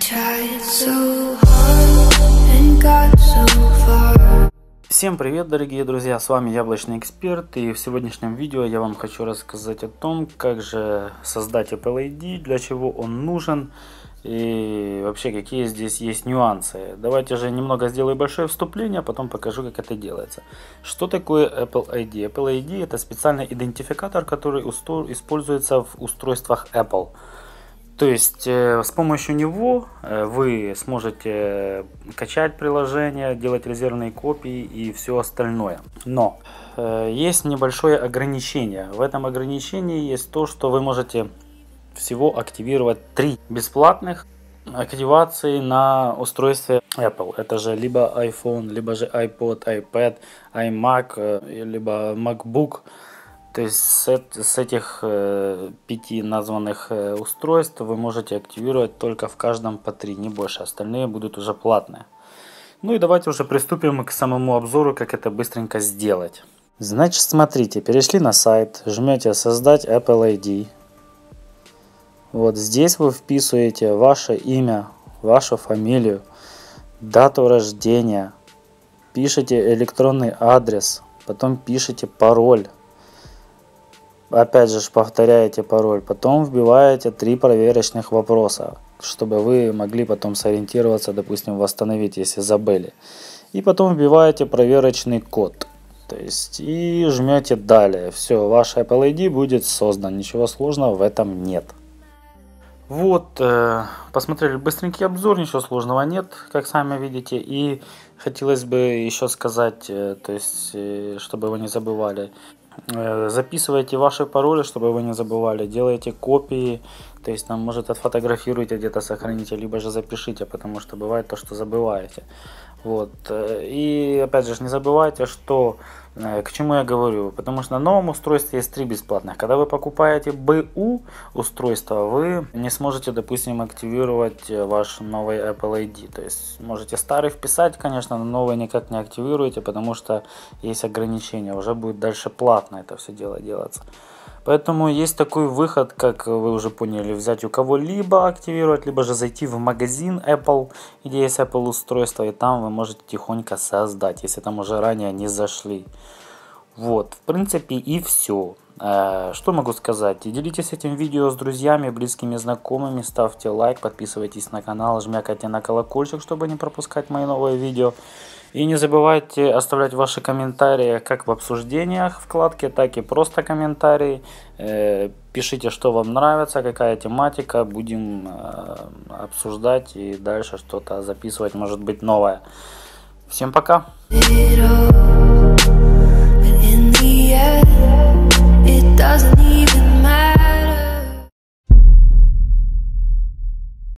Всем привет, дорогие друзья, с вами Яблочный Эксперт, и в сегодняшнем видео я вам хочу рассказать о том, как же создать Apple ID, для чего он нужен и вообще какие здесь есть нюансы. Давайте же немного сделаю большое вступление, а потом покажу, как это делается. Что такое Apple ID? Apple ID это специальный идентификатор, который используется в устройствах Apple. То есть с помощью него вы сможете качать приложения, делать резервные копии и все остальное. Но есть небольшое ограничение. В этом ограничении есть то, что вы можете всего активировать 3 бесплатных активации на устройстве Apple. Это же либо iPhone, либо же iPod, iPad, iMac, либо MacBook. То есть с этих 5 названных устройств вы можете активировать только в каждом по 3, не больше. Остальные будут уже платные. Ну и давайте уже приступим к самому обзору, как это быстренько сделать. Значит, смотрите, перешли на сайт, жмете «Создать Apple ID». Вот здесь вы вписываете ваше имя, вашу фамилию, дату рождения, пишите электронный адрес, потом пишите пароль. Опять же повторяете пароль, потом вбиваете 3 проверочных вопроса, чтобы вы могли потом сориентироваться, допустим, восстановить, если забыли. И потом вбиваете проверочный код. То есть и жмете далее. Все, ваш Apple ID будет создан. Ничего сложного в этом нет. Вот, посмотрели быстренький обзор, ничего сложного нет, как сами видите. И хотелось бы еще сказать, то есть, чтобы вы не забывали. Записывайте ваши пароли, чтобы вы не забывали, делайте копии, то есть там может отфотографируйте, где-то сохраните, либо же запишите, потому что бывает то, что забываете. Вот. И опять же не забывайте, что к чему я говорю, потому что на новом устройстве есть 3 бесплатных. Когда вы покупаете БУ устройство, вы не сможете, допустим, активировать ваш новый Apple ID. То есть можете старый вписать, конечно, но новый никак не активируете, потому что есть ограничения. Уже будет дальше платно это все дело делаться. Поэтому есть такой выход, как вы уже поняли, взять у кого-либо активировать, либо же зайти в магазин Apple, где есть Apple устройство, и там вы можете тихонько создать, если там уже ранее не зашли. Вот, в принципе и все. Что могу сказать? Делитесь этим видео с друзьями, близкими, знакомыми, ставьте лайк, подписывайтесь на канал, жмякайте на колокольчик, чтобы не пропускать мои новые видео. И не забывайте оставлять ваши комментарии как в обсуждениях вкладки, так и просто комментарии. Пишите, что вам нравится, какая тематика, будем обсуждать и дальше что-то записывать, может быть новое. Всем пока!